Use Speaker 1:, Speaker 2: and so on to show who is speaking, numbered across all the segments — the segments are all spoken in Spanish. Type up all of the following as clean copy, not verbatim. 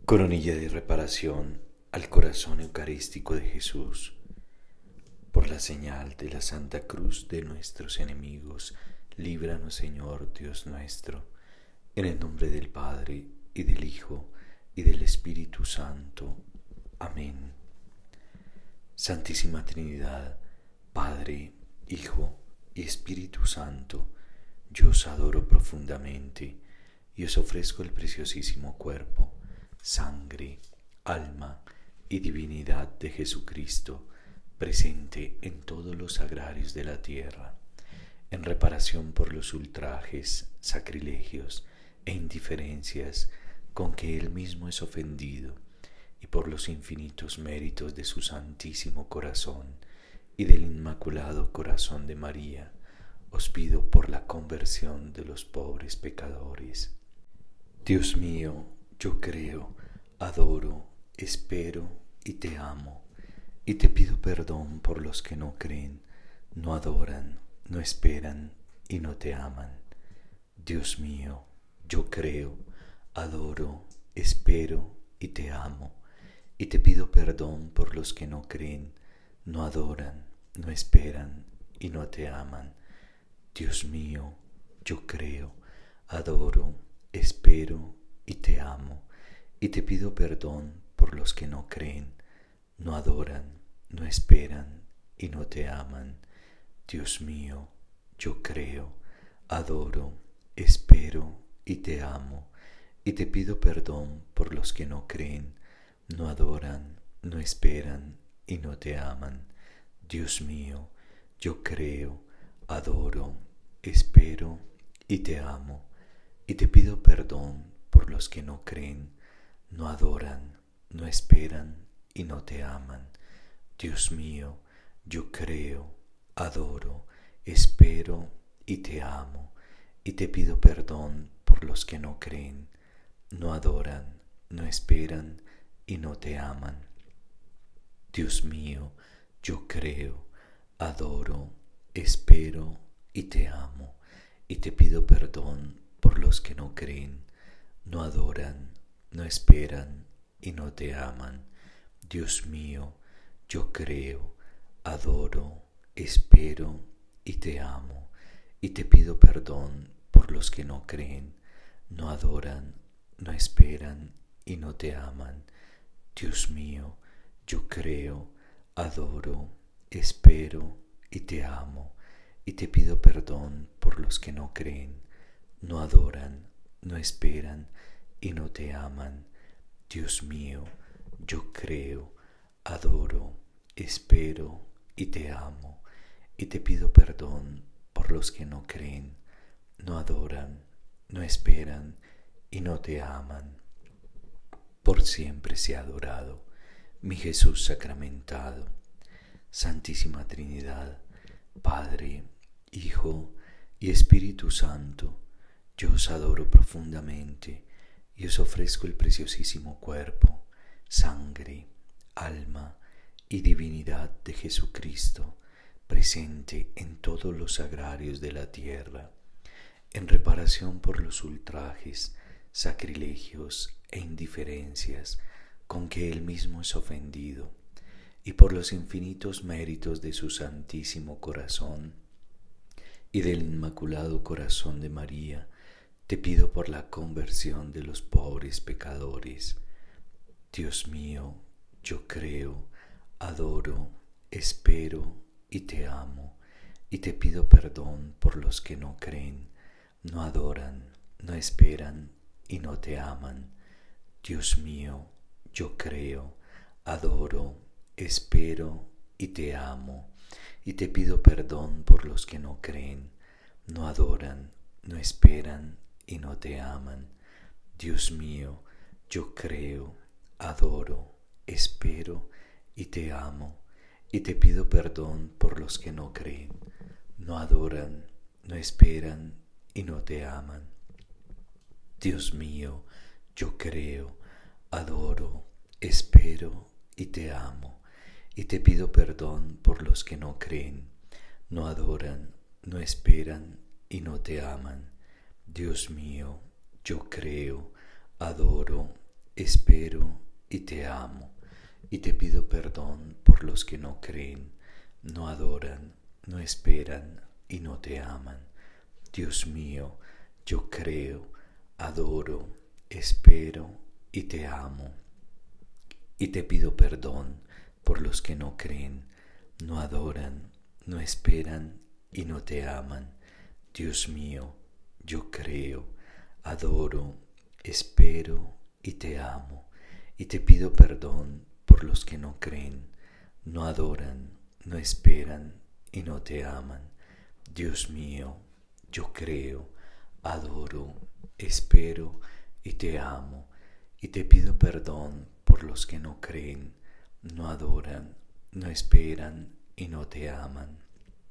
Speaker 1: Coronilla de reparación al corazón eucarístico de Jesús. Por la señal de la Santa Cruz de nuestros enemigos, líbranos, Señor Dios nuestro, en el nombre del Padre, y del Hijo, y del Espíritu Santo. Amén. Santísima Trinidad, Padre, Hijo y Espíritu Santo, yo os adoro profundamente y os ofrezco el preciosísimo cuerpo, sangre, alma y divinidad de Jesucristo, presente en todos los sagrarios de la tierra, en reparación por los ultrajes, sacrilegios e indiferencias con que Él mismo es ofendido, y por los infinitos méritos de su Santísimo Corazón y del Inmaculado Corazón de María, os pido por la conversión de los pobres pecadores. Dios mío, yo creo, adoro, espero y te amo, y te pido perdón por los que no creen, no adoran, no esperan y no te aman. Dios mío, yo creo, adoro, espero y te amo, y te pido perdón por los que no creen, no adoran, no esperan y no te aman. Dios mío, yo creo, adoro, espero y te amo, y te pido perdón por los que no creen, no adoran, no esperan y no te aman. Dios mío, yo creo, adoro, espero y te amo, y te pido perdón por los que no creen, no adoran, no esperan y no te aman. Dios mío, yo creo, adoro, espero y te amo, y te pido perdón por los que no creen, no adoran, no esperan y no te aman. Dios mío, yo creo, adoro, espero y te amo, y te pido perdón por los que no creen, no adoran, no esperan y no te aman. Dios mío, yo creo, adoro, espero y te amo, y te pido perdón por los que no creen, no adoran, no esperan y no te aman. Dios mío, yo creo, adoro, espero y te amo, y te pido perdón por los que no creen, no adoran, no esperan y no te aman. Dios mío, yo creo, adoro, espero y te amo, y te pido perdón por los que no creen, no adoran, no esperan y no te aman. Dios mío, yo creo, adoro, espero y te amo, y te pido perdón por los que no creen, no adoran, no esperan y no te aman. Por siempre sea adorado, mi Jesús sacramentado. Santísima Trinidad, Padre, Hijo y Espíritu Santo, yo os adoro profundamente y os ofrezco el preciosísimo cuerpo, sangre, alma y divinidad de Jesucristo, presente en todos los sagrarios de la tierra, en reparación por los ultrajes, sacrilegios e indiferencias con que Él mismo es ofendido, y por los infinitos méritos de su Santísimo Corazón y del Inmaculado Corazón de María, te pido por la conversión de los pobres pecadores. Dios mío, yo creo, adoro, espero y te amo, y te pido perdón por los que no creen, no adoran, no esperan y no te aman. Dios mío, yo creo, adoro, espero y te amo, y te pido perdón por los que no creen, no adoran, no esperan y no te aman. Dios mío, yo creo, adoro, espero y te amo, y te pido perdón por los que no creen, no adoran, no esperan y no te aman. Dios mío, yo creo, adoro, espero y te amo, y te pido perdón por los que no creen, no adoran, no esperan y no te aman. Dios mío, yo creo, adoro, espero y te amo, y te pido perdón por los que no creen, no adoran, no esperan y no te aman. Dios mío, yo creo, adoro, espero y te amo, y te pido perdón por los que no creen, no adoran, no esperan y no te aman. Dios mío, yo creo, adoro, espero y te amo, y te pido perdón por los que no creen, no adoran, no esperan y no te aman. Dios mío, yo creo, adoro, espero y te amo, y te pido perdón por los que no creen, no adoran, no esperan y no te aman.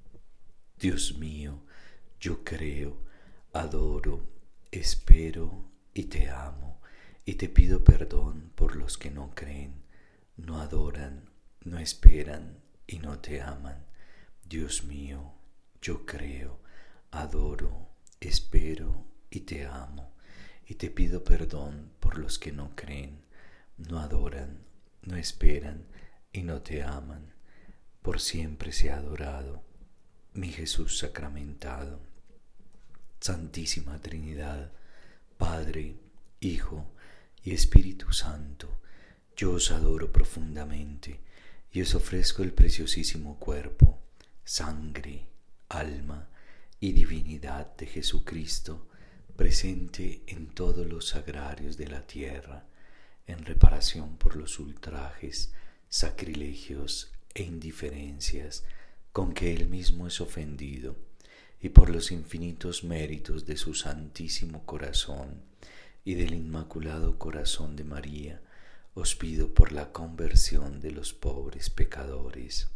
Speaker 1: Dios mío, yo creo, adoro, espero y te amo, y te pido perdón por los que no creen, no adoran, no esperan y no te aman. Dios mío, yo creo, adoro, espero y te amo, y te pido perdón por los que no creen, no adoran, no esperan y no te aman. Por siempre sea adorado mi Jesús sacramentado. Santísima Trinidad, Padre, Hijo y Espíritu Santo, yo os adoro profundamente y os ofrezco el preciosísimo cuerpo, sangre, alma y divinidad de Jesucristo, presente en todos los sagrarios de la tierra, en reparación por los ultrajes, sacrilegios e indiferencias con que Él mismo es ofendido, y por los infinitos méritos de su Santísimo Corazón y del Inmaculado Corazón de María, os pido por la conversión de los pobres pecadores.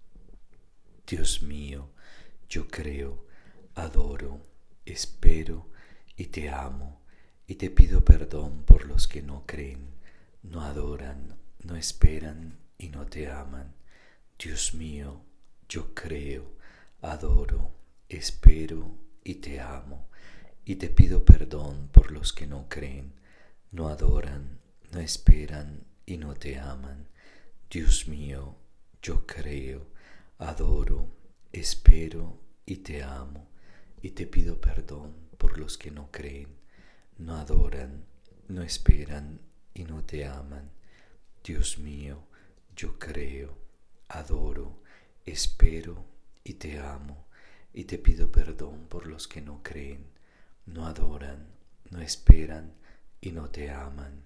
Speaker 1: Dios mío, yo creo, adoro, espero y te amo, y te pido perdón por los que no creen, no adoran, no esperan y no te aman. Dios mío, yo creo, adoro, espero y te amo, y te pido perdón por los que no creen, no adoran, no esperan y no te aman. Dios mío, yo creo, adoro, espero y te amo, y te pido perdón por los que no creen, no adoran, no esperan y no te aman. Dios mío, yo creo, adoro, espero y te amo, y te pido perdón por los que no creen, no adoran, no esperan y no te aman.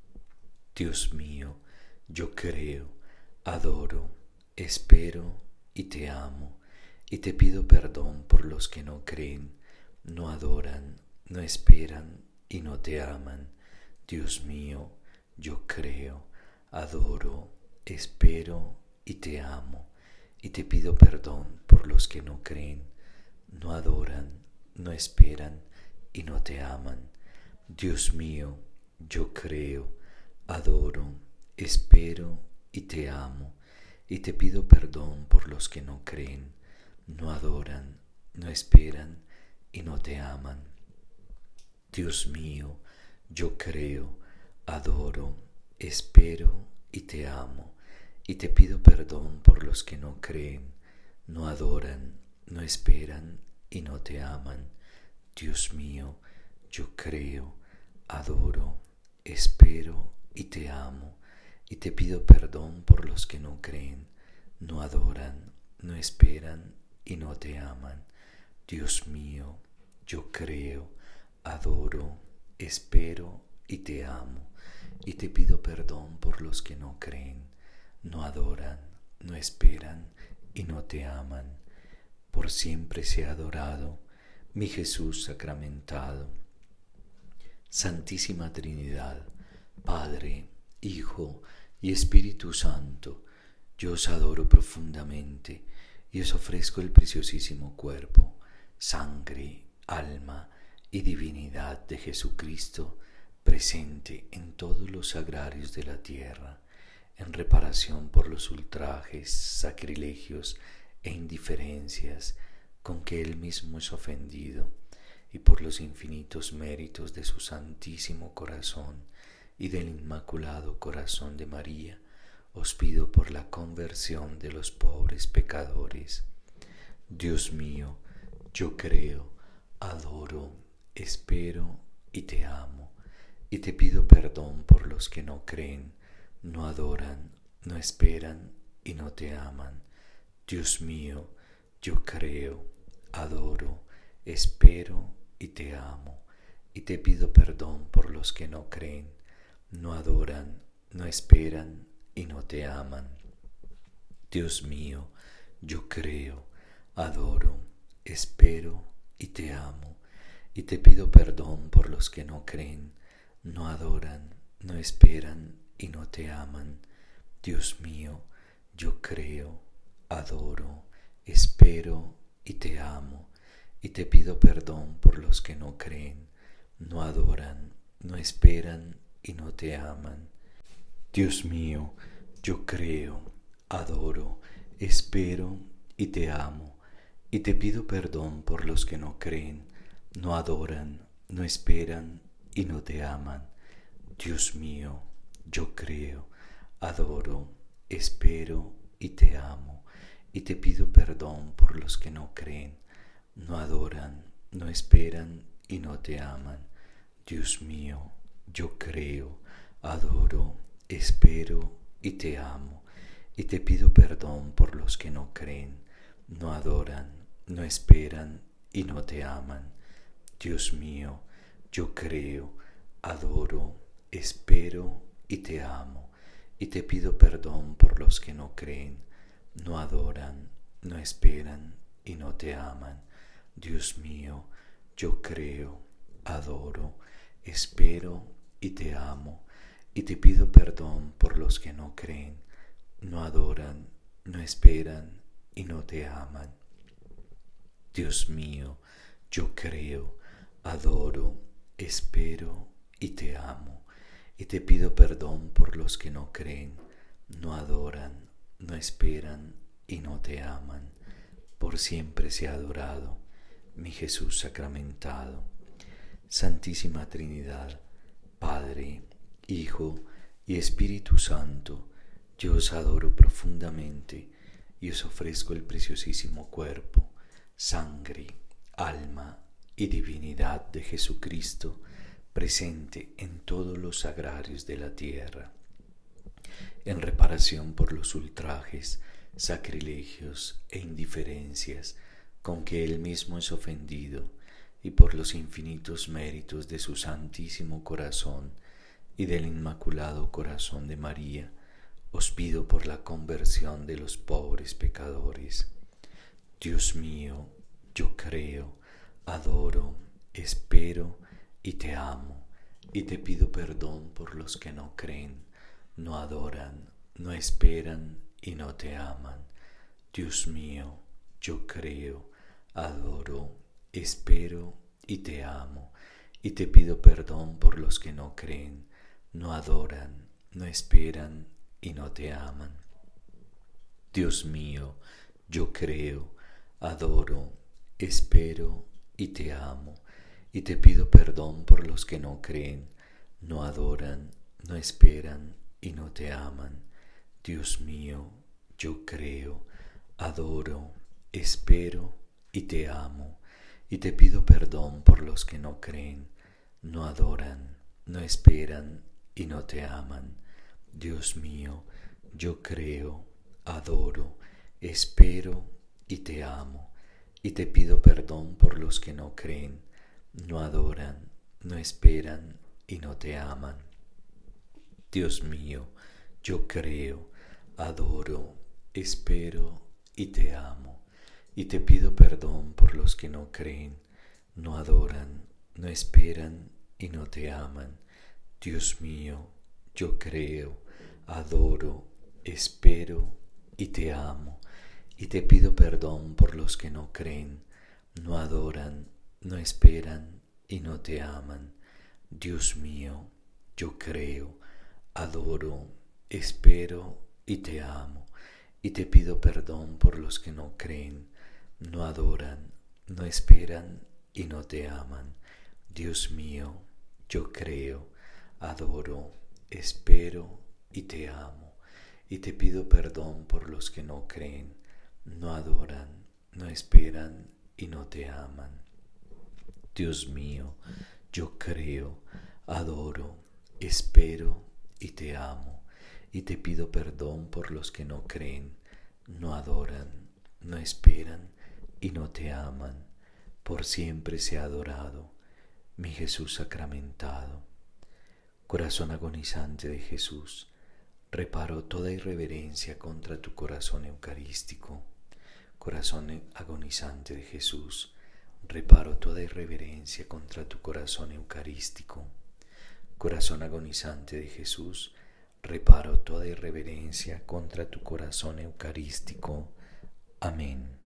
Speaker 1: Dios mío, yo creo, adoro, espero y te amo, y te pido perdón por los que no creen, no adoran, no esperan y no te aman. Dios mío, yo creo, adoro, espero y te amo, y te pido perdón por los que no creen, no adoran, no esperan y no te aman. Dios mío, yo creo, adoro, espero y te amo, y te pido perdón por los que no creen, no adoran, no esperan y no te aman. Dios mío, yo creo, adoro, espero y te amo, y te pido perdón por los que no creen, no adoran, no esperan y no te aman. Dios mío, yo creo, adoro, espero y te amo, y te pido perdón por los que no creen, no adoran, no esperan y no te aman. Dios mío, yo creo, adoro, espero y te amo, y te pido perdón por los que no creen, no adoran, no esperan y no te aman. Por siempre sea adorado mi Jesús sacramentado. Santísima Trinidad, Padre, Hijo y Espíritu Santo, yo os adoro profundamente y os ofrezco el preciosísimo cuerpo, sangre, alma y divinidad de Jesucristo, presente en todos los sagrarios de la tierra, en reparación por los ultrajes, sacrilegios e indiferencias con que Él mismo es ofendido, y por los infinitos méritos de su Santísimo Corazón y del Inmaculado Corazón de María, os pido por la conversión de los pobres pecadores. Dios mío, yo creo, adoro, espero y te amo, y te pido perdón por los que no creen, no adoran, no esperan y no te aman. Dios mío, yo creo, adoro, espero y te amo, y te pido perdón por los que no creen, no adoran, no esperan y no te aman. Dios mío, yo creo, adoro, espero y te amo, y te pido perdón por los que no creen, no adoran, no esperan y no te aman. Dios mío, yo creo, adoro, espero y te amo, y te pido perdón por los que no creen, no adoran, no esperan y no te aman. Dios mío, yo creo, adoro, espero y te amo, y te pido perdón por los que no creen, no adoran, no esperan y no te aman. Dios mío, yo creo, adoro, espero y te amo, y te pido perdón por los que no creen, no adoran, no esperan y no te aman. Dios mío, yo creo, adoro, espero y te amo, y te pido perdón por los que no creen, no adoran, no esperan y no te aman. Dios mío, yo creo, adoro, espero y te amo, y te pido perdón por los que no creen, no adoran, no esperan y no te aman. Dios mío, yo creo, adoro, espero y te amo, y te pido perdón por los que no creen, no adoran, no esperan y no te aman. Dios mío, yo creo, adoro, espero y te amo, y te pido perdón por los que no creen, no adoran, no esperan y no te aman. Por siempre sea adorado, mi Jesús sacramentado. Santísima Trinidad, Padre, Hijo y Espíritu Santo, yo os adoro profundamente y os ofrezco el preciosísimo cuerpo, sangre, alma y divinidad de Jesucristo, presente en todos los sagrarios de la tierra, en reparación por los ultrajes, sacrilegios e indiferencias con que Él mismo es ofendido, y por los infinitos méritos de su Santísimo Corazón y del Inmaculado Corazón de María, os pido por la conversión de los pobres pecadores. Dios mío, yo creo, adoro, espero y te amo, y te pido perdón por los que no creen, no adoran, no esperan y no te aman. Dios mío, yo creo, adoro, espero y te amo, y te pido perdón por los que no creen, no adoran, no esperan y no te aman. Dios mío, yo creo, adoro, espero y te amo, y te pido perdón por los que no creen, no adoran, no esperan y no te aman. Dios mío, yo creo, adoro, espero y te amo, y te pido perdón por los que no creen, no adoran, no esperan y no te aman. Dios mío, yo creo, adoro, espero y te amo, y te pido perdón por los que no creen, no adoran, no esperan y no te aman. Dios mío, yo creo, adoro, espero y te amo, y te pido perdón por los que no creen, no adoran, no esperan y no te aman. Dios mío, yo creo, adoro, espero y te amo, y te pido perdón por los que no creen, no adoran, no esperan y no te aman. Dios mío, yo creo, adoro, espero y te amo, y te pido perdón por los que no creen, no adoran, no esperan y no te aman. Dios mío, yo creo, adoro, espero y te amo, y te pido perdón por los que no creen, no adoran, no esperan y no te aman. Dios mío, yo creo, adoro, espero y te amo, y te pido perdón por los que no creen, no adoran, no esperan y no te aman. Por siempre sea adorado, mi Jesús sacramentado. Corazón agonizante de Jesús, reparo toda irreverencia contra tu corazón eucarístico. Corazón agonizante de Jesús, reparo toda irreverencia contra tu corazón eucarístico. Corazón agonizante de Jesús, reparo toda irreverencia contra tu corazón eucarístico. Amén.